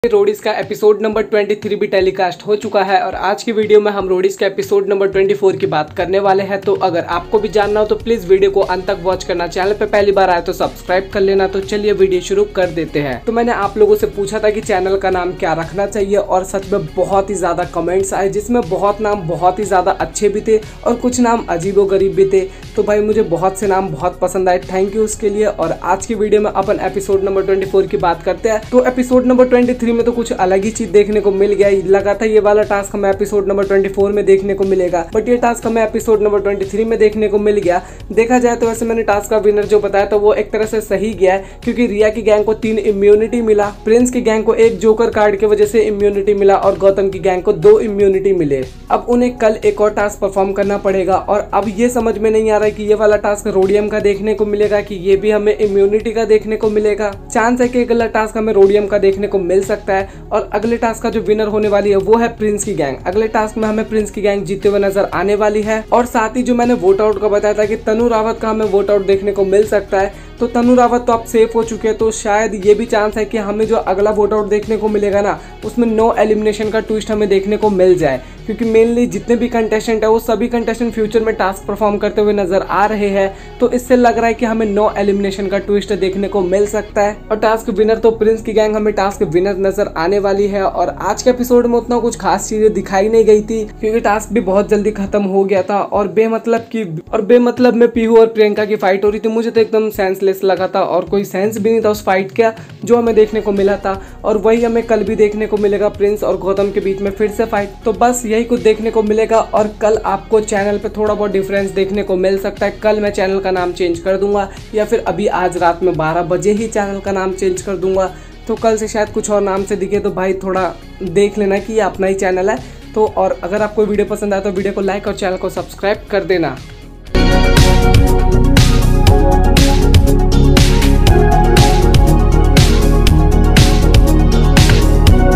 Roadies का episode number 23 भी telecast हो चुका है और आज की वीडियो में हम रोडीज का एपिसोड नंबर 24 की बात करने वाले हैं। तो अगर आपको भी जानना हो तो प्लीज वीडियो को अंत तक वॉच करना। चैनल पे पहली बार आए तो सब्सक्राइब कर लेना। तो चलिए वीडियो शुरू कर देते हैं। तो मैंने आप लोगों से पूछा था कि चैनल का नाम क्या रखना चाहिए और सच में बहुत ही ज्यादा कमेंट्स आए जिसमें बहुत नाम बहुत ही ज्यादा अच्छे भी थे और कुछ नाम अजीबो गरीब भी थे। तो भाई मुझे बहुत से नाम बहुत पसंद आए, थैंक यू उसके लिए। और आज की वीडियो में अपन एपिसोड नंबर 24 की बात करते हैं। तो एपिसोड नंबर 23 में तो कुछ अलग ही चीज देखने को मिल गया। लगा था ये वाला टास्क हमें एपिसोड नंबर 24 में देखने को मिलेगा, बट ये टास्क हमें एपिसोड नंबर 23 में देखने को मिल गया। देखा जाए तो वैसे मैंने टास्क का विनर जो बताया था वो एक तरह से सही गया है, क्योंकि रिया की गैंग को 3 इम्यूनिटी मिला, प्रिंस की गैंग को 1 जोकर कार्ड की वजह से इम्यूनिटी मिला और गौतम की गैंग को 2 इम्यूनिटी मिले। अब उन्हें कल एक और टास्क परफॉर्म करना पड़ेगा और अब ये समझ में नहीं आ रहा है कि ये वाला टास्क रोडियम का देखने को मिलेगा कि ये भी हमें इम्यूनिटी का देखने को मिलेगा। चांस है कि अगला टास्क हमें रोडियम का देखने को मिल सकता है और अगले टास्क का जो विनर होने वाली है वो है प्रिंस की गैंग। अगले टास्क में हमें प्रिंस की गैंग जीते हुए नजर आने वाली है। और साथ ही जो मैंने वोट आउट का बताया था कि तनु रावत का हमें वोट आउट देखने को मिल सकता है, तो तनु रावत तो अब सेफ हो चुके हैं। तो शायद ये भी चांस है कि हमें जो अगला वोट आउट देखने को मिलेगा ना उसमें नो एलिमिनेशन का ट्विस्ट हमें देखने को मिल जाए, क्योंकि मेनली जितने भी कंटेस्टेंट है वो सभी कंटेस्टेंट फ्यूचर में टास्क परफॉर्म करते हुए नजर आ रहे हैं। तो इससे लग रहा है कि हमें नो एलिमिनेशन का ट्विस्ट देखने को मिल सकता है और टास्क विनर तो प्रिंस की गैंग हमें टास्क विनर नजर आने वाली है। और आज के एपिसोड में उतना कुछ खास चीजें दिखाई नहीं गई थी, क्योंकि टास्क भी बहुत जल्दी खत्म हो गया था और बेमतलब में पीहू और प्रियंका की फाइट हो रही थी। मुझे तो एकदम सेंसलेस लगा था और कोई सेंस भी नहीं था उस फाइट का जो हमें देखने को मिला था। और वही हमें कल भी देखने को मिलेगा, प्रिंस और गौतम के बीच में फिर से फाइट। तो बस यही कुछ देखने को मिलेगा और कल आपको चैनल पे थोड़ा बहुत डिफरेंस देखने को मिल सकता है। कल मैं चैनल का नाम चेंज कर दूंगा या फिर अभी आज रात में 12 बजे ही चैनल का नाम चेंज कर दूंगा। तो कल से शायद कुछ और नाम से दिखे, तो भाई थोड़ा देख लेना कि ये अपना ही चैनल है। तो और अगर आपको वीडियो पसंद आए तो वीडियो को लाइक और चैनल को सब्सक्राइब कर देना।